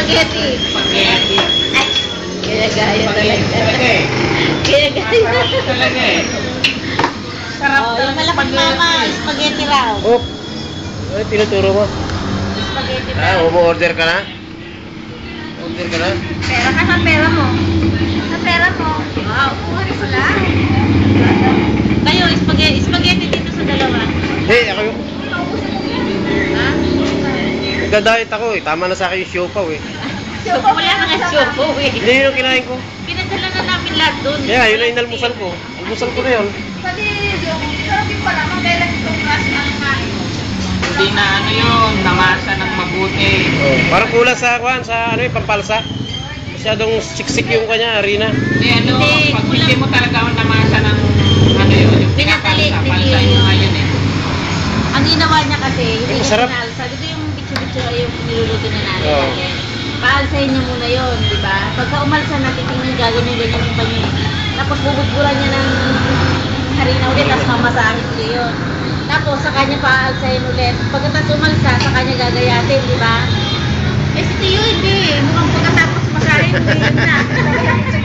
Spaghetti. Spaghetti. Ay, kaya gaya talaga. Kaya gaya. Masarap talaga eh. Sarap Oh, yung talaga malaking mama, spaghetti raw. Oh. Ano tinuturo mo? Spaghetti Ah, raw. umu-order ka na? Order ka na? Pera ka sa pera mo. Sa pera mo. Wow, kuha pala. Kayo, spaghetti dito sa dalawa. Hey, ako yung... Ha? Nagda-diet ako eh. Tama na sa akin yung siopaw eh. So, wala na nga show eh. Hindi yun yung kinain ko. Pinadala na namin lahat doon. Kaya yun ang inalmusal ko. Almusal ko na yun. Pati yung sarap yung pala, magkailan itong klase ang kain. Hindi na ano yun, namasa ng mabuti. Oh, parang kulang sa kwan, sa ano yung pampalsa. Masyadong siksik yung kanya, harina. Hindi ano, Hindi, pag kulang. hindi mo talaga namasa ng ano yun, yung Pinatali, pinapalsa hindi yung yun. ngayon eh. Ang ginawa niya kasi, hindi niya masarap. pinalsa. Dito yung bitso-bitso ay yung niluluto na natin. Oo. natin. Paalsahin niya muna yun, di ba? Pagka umalsa na, titingnan gaganyan-ganyan yung panyo. Tapos bubudburan niya ng harina ulit, tapos mamasahin ulit yun. Tapos sa kanya paalsahin ulit. Pagkatapos umalsa, sa kanya gagayatin, di ba? Eh si Tiyo hindi. Mukhang pagkatapos masahin, hindi yun na.